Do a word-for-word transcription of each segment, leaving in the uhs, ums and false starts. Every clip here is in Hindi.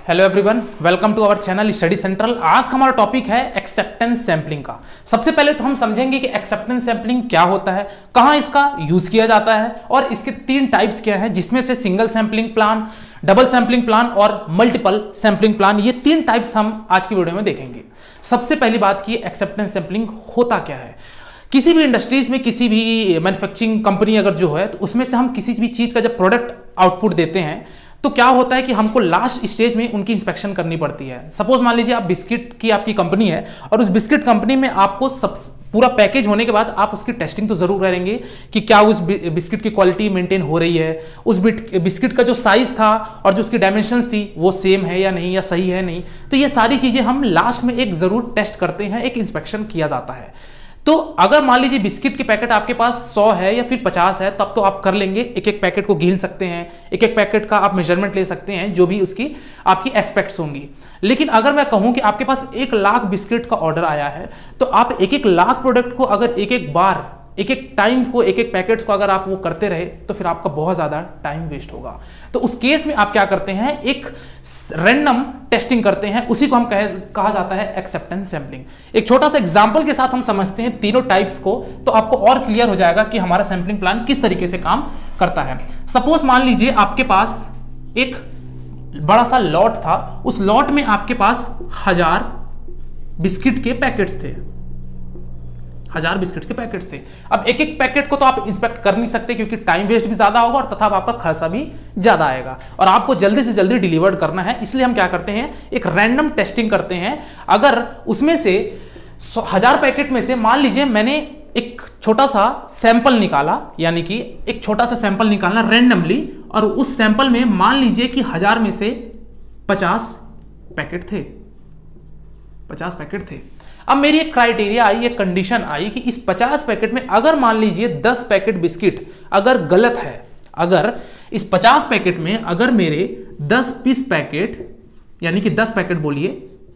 Hello everyone, welcome to our channel study central. आज का हमारा टॉपिक है एक्सेप्टेंस सैंपलिंग का। सबसे पहले तो हम समझेंगे कि एक्सेप्टेंस सैंपलिंग क्या होता है, कहां इसका यूज किया जाता है और इसके तीन टाइप्स क्या हैं, जिसमें से single sampling plan, double sampling plan और मल्टीपल सैंपलिंग प्लान। ये तीन टाइप्स हम आज की वीडियो में देखेंगे। सबसे पहली बात की एक्सेप्टेंस सैंपलिंग होता क्या है। किसी भी इंडस्ट्रीज में, किसी भी मैन्युफैक्चरिंग कंपनी अगर जो है, तो उसमें से हम किसी भी चीज का जब प्रोडक्ट आउटपुट देते हैं तो क्या होता है कि हमको लास्ट स्टेज में उनकी इंस्पेक्शन करनी पड़ती है। सपोज मान लीजिए आप बिस्किट की आपकी कंपनी है और उस बिस्किट कंपनी में आपको सब पूरा पैकेज होने के बाद आप उसकी टेस्टिंग तो जरूर करेंगे कि क्या उस बिस्किट की क्वालिटी मेंटेन हो रही है, उस बिस्किट का जो साइज था और जो उसकी डायमेंशंस थी वो सेम है या नहीं, या सही है नहीं। तो ये सारी चीजें हम लास्ट में एक जरूर टेस्ट करते हैं, एक इंस्पेक्शन किया जाता है। तो अगर मान लीजिए बिस्किट के पैकेट आपके पास सौ है या फिर पचास है, तब तो आप कर लेंगे, एक एक पैकेट को गिन सकते हैं, एक एक पैकेट का आप मेजरमेंट ले सकते हैं, जो भी उसकी आपकी एस्पेक्ट्स होंगी। लेकिन अगर मैं कहूं कि आपके पास एक लाख बिस्किट का ऑर्डर आया है, तो आप एक एक लाख प्रोडक्ट को अगर एक एक बार, एक एक टाइम को, एक एक पैकेट्स को अगर आप वो करते रहे तो फिर आपका बहुत ज्यादा टाइम वेस्ट होगा। तो उस केस में आप क्या करते हैं, एक रैंडम टेस्टिंग करते हैं, उसी को हम कहे कहा जाता है एक्सेप्टेंस सैंपलिंग। एक छोटा सा एग्जांपल के साथ हम समझते हैं तीनों टाइप्स को, तो आपको और क्लियर हो जाएगा कि हमारा सैंपलिंग प्लान किस तरीके से काम करता है। सपोज मान लीजिए आपके पास एक बड़ा सा लॉट था, उस लॉट में आपके पास हजार बिस्किट के पैकेट्स थे, हजार बिस्किट के पैकेट थे। अब एक एक पैकेट को तो आप इंस्पेक्ट कर नहीं सकते, क्योंकि टाइम वेस्ट भी ज्यादा होगा और तथा आपका खर्चा भी ज्यादा आएगा और आपको जल्दी से जल्दी डिलीवर्ड करना है। इसलिए हम क्या करते हैं, एक रैंडम टेस्टिंग करते हैं। अगर उसमें से हजार पैकेट में से मान लीजिए मैंने एक छोटा सा सैंपल निकाला, यानी कि एक छोटा सा सैंपल निकालना रैंडमली, और उस सैंपल में मान लीजिए कि हजार में से पचास पैकेट थे, पचास पैकेट थे। अब मेरी एक क्राइटेरिया आई, एक कंडीशन आई कि इस पचास पैकेट में अगर मान लीजिए दस पैकेट बिस्किट अगर गलत है, अगर इस पचास पैकेट में अगर मेरे दस पीस पैकेट, यानी कि दस पैकेट बोलिए,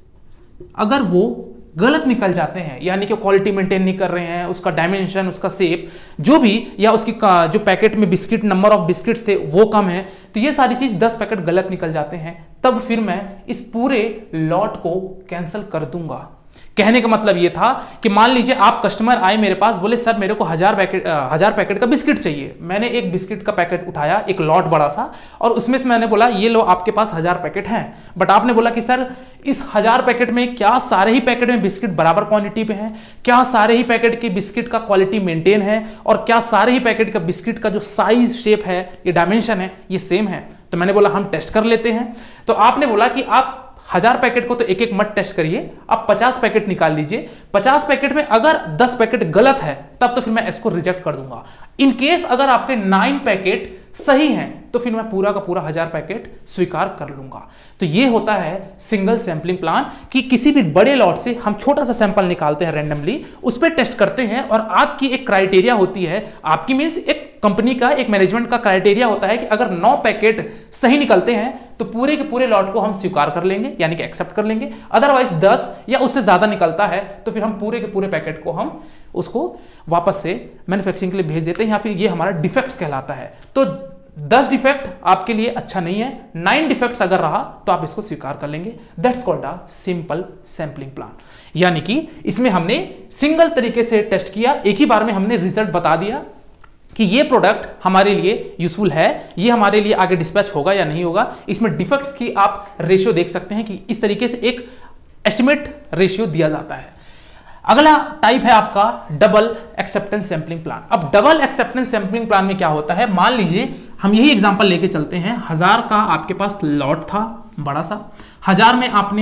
अगर वो गलत निकल जाते हैं, यानी कि क्वालिटी मेंटेन नहीं कर रहे हैं, उसका डायमेंशन, उसका शेप जो भी, या उसकी जो पैकेट में बिस्किट, नंबर ऑफ बिस्किट्स थे वो कम है, तो ये सारी चीज दस पैकेट गलत निकल जाते हैं, तब फिर मैं इस पूरे लॉट को कैंसिल कर दूंगा। कहने का मतलब ये था कि मान लीजिए आप कस्टमर आए मेरे पास, बोले सर मेरे को हजार पैकेट हजार पैकेट का बिस्किट चाहिए। मैंने एक बिस्किट का पैकेट उठाया, एक लॉट बड़ा सा, और उसमें से मैंने बोला ये लो आपके पास हजार पैकेट हैं। बट आपने बोला कि सर इस हजार पैकेट में क्या सारे ही पैकेट में बिस्किट बराबर क्वांटिटी पे हैं, क्या सारे ही पैकेट के बिस्किट का क्वालिटी मेंटेन है, और क्या सारे ही पैकेट का बिस्किट का जो साइज, शेप है, ये डायमेंशन है, ये सेम है। तो मैंने बोला हम टेस्ट कर लेते हैं। तो आपने बोला कि आप हजार पैकेट को तो एक एक मत टेस्ट करिए, आप पचास पैकेट निकाल लीजिए। पचास पैकेट में अगर दस पैकेट गलत है, तब तो फिर मैं इसको रिजेक्ट कर दूंगा। इन केस अगर आपके नाइन पैकेट सही हैं, तो फिर मैं पूरा का पूरा हजार पैकेट स्वीकार कर लूंगा। तो ये होता है सिंगल सैंपलिंग प्लान, कि किसी भी बड़े लॉट से हम छोटा सा सैंपल निकालते हैं रैंडमली, उस पर टेस्ट करते हैं, और आपकी एक क्राइटेरिया होती है, आपकी मींस एक कंपनी का, एक मैनेजमेंट का क्राइटेरिया होता है कि अगर नौ पैकेट सही निकलते हैं तो पूरे के पूरे लॉट को हम स्वीकार कर लेंगे, यानी कि एक्सेप्ट कर लेंगे। अदरवाइज दस या उससे ज्यादा निकलता है तो फिर हम पूरे के पूरे पैकेट को हम उसको वापस से मैन्युफैक्चरिंग के लिए भेज देते हैं, या फिर ये हमारा डिफेक्ट्स कहलाता है। तो दस डिफेक्ट आपके लिए अच्छा नहीं है, नाइन डिफेक्ट्स अगर रहा तो आप इसको स्वीकार कर लेंगे। That's called a simple sampling plan. यानी कि इसमें हमने सिंगल तरीके से टेस्ट किया, एक ही बार में हमने रिजल्ट बता दिया कि ये प्रोडक्ट हमारे लिए यूजफुल है, ये हमारे लिए आगे डिस्पैच होगा या नहीं होगा। इसमें डिफेक्ट्स की आप रेशियो देख सकते हैं कि इस तरीके से एक एस्टिमेट रेशियो दिया जाता है। अगला टाइप है आपका डबल एक्सेप्टेंस सैंपलिंग प्लान। अब डबल एक्सेप्टेंस सैंपलिंग प्लान में क्या होता है, मान लीजिए हम यही एग्जांपल लेके चलते हैं। हजार का आपके पास लॉट था बड़ा सा, हजार में आपने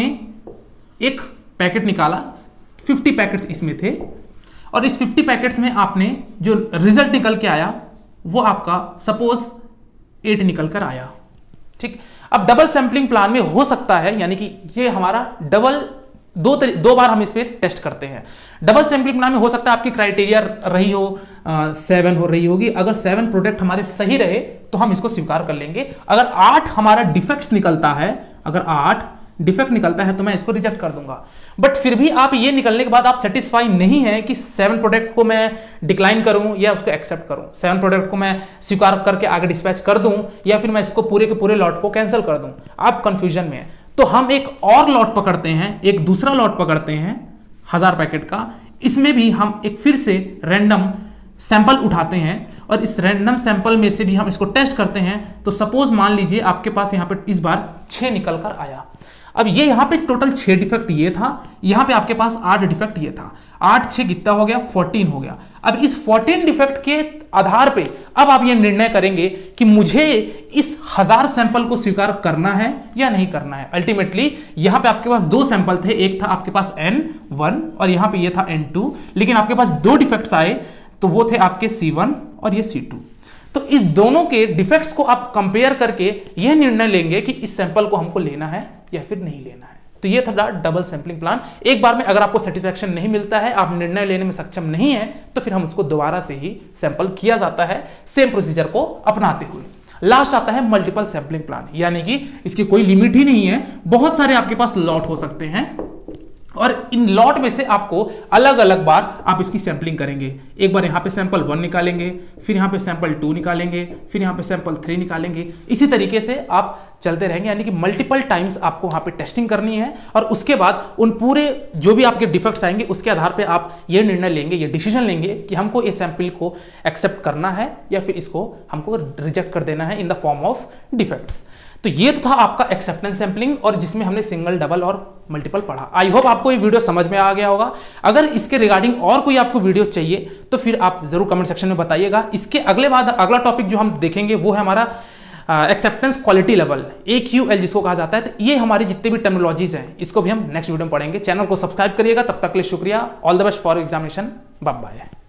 एक पैकेट निकाला, फिफ्टी पैकेट्स इसमें थे, और इस फिफ्टी पैकेट्स में आपने जो रिजल्ट निकल के आया वो आपका सपोज एट निकल कर आया। ठीक, अब डबल सैंपलिंग प्लान में हो सकता है, यानी कि ये हमारा डबल दो दो बार हम इस पे टेस्ट करते हैं। डबल सैंपलिंग प्लान में हो सकता है आपकी क्राइटेरिया रही हो सेवन हो रही होगी, अगर सेवन प्रोडक्ट हमारे सही रहे तो हम इसको स्वीकार कर लेंगे। अगर आठ हमारा डिफेक्ट्स निकलता है, अगर आठ डिफेक्ट निकलता है तो मैं इसको रिजेक्ट कर दूंगा। बट फिर भी आप ये निकलने के बाद आप सेटिस्फाई नहीं है कि सेवन प्रोडक्ट को मैं डिक्लाइन करूं या उसको एक्सेप्ट करूं, सेवन प्रोडक्ट को मैं स्वीकार करके आगे डिस्पैच कर दूं या फिर मैं इसको पूरे के पूरे लॉट को कैंसिल कर दूं, आप कंफ्यूजन में है, तो हम एक और लॉट पकड़ते हैं, एक दूसरा लॉट पकड़ते हैं हजार पैकेट का। इसमें भी हम एक फिर से रैंडम सैंपल उठाते हैं और इस रैंडम सैंपल में से भी हम इसको टेस्ट करते हैं। तो सपोज मान लीजिए आपके पास यहाँ पे इस बार छः निकल कर आया। अब ये यहाँ पे टोटल छः डिफेक्ट ये था, यहाँ पे आपके पास आठ डिफेक्ट ये था, आठ छः कितना हो गया, फोर्टीन हो गया। अब इस फोर्टीन डिफेक्ट के आधार पे अब आप ये निर्णय करेंगे कि मुझे इस हजार सैंपल को स्वीकार करना है या नहीं करना है। अल्टीमेटली यहाँ पे आपके पास दो सैंपल थे, एक था आपके पास एन वन और यहाँ पे ये था एन टू, लेकिन आपके पास दो डिफेक्ट्स आए तो वो थे आपके सी वन और ये सी टू। तो इस दोनों के डिफेक्ट्स को आप कंपेयर करके यह निर्णय लेंगे कि इस सैंपल को हमको लेना है या फिर नहीं लेना है। तो ये था डबल सैंपलिंग प्लान। एक बार में अगर आपको सेटिस्फैक्शन नहीं मिलता है, आप निर्णय लेने में सक्षम नहीं है, तो फिर हम उसको दोबारा से ही सैंपल किया जाता है सेम प्रोसीजर को अपनाते हुए। लास्ट आता है मल्टीपल सैंपलिंग प्लान, यानी कि इसकी कोई लिमिट ही नहीं है, बहुत सारे आपके पास लॉट हो सकते हैं और इन लॉट में से आपको अलग अलग बार आप इसकी सैंपलिंग करेंगे। एक बार यहाँ पे सैंपल वन निकालेंगे, फिर यहाँ पे सैंपल टू निकालेंगे, फिर यहाँ पे सैंपल थ्री निकालेंगे। इसी तरीके से आप चलते रहेंगे, यानी कि मल्टीपल टाइम्स आपको वहाँ पे टेस्टिंग करनी है और उसके बाद उन पूरे जो भी आपके डिफेक्ट्स आएंगे उसके आधार पे आप ये निर्णय लेंगे, ये डिसीजन लेंगे कि हमको ये सैंपल को एक्सेप्ट करना है या फिर इसको हमको रिजेक्ट कर देना है in the form of defects. तो ये तो था आपका एक्सेप्टेंस सैंपलिंग और जिसमें हमने सिंगल, डबल और मल्टीपल पढ़ा। आई होप आपको ये वीडियो समझ में आ गया होगा। अगर इसके रिगार्डिंग और कोई आपको वीडियो चाहिए तो फिर आप जरूर कमेंट सेक्शन में बताइएगा। इसके अगले बाद अगला टॉपिक जो हम देखेंगे वो है हमारा acceptance quality level, A Q L जिसको कहा जाता है। तो ये हमारी जितने भी टर्मिनोलॉजीज हैं इसको भी हम नेक्स्ट वीडियो में पढ़ेंगे। चैनल को सब्सक्राइब करिएगा। तब तक के लिए शुक्रिया। All the best for examination. Bye bye.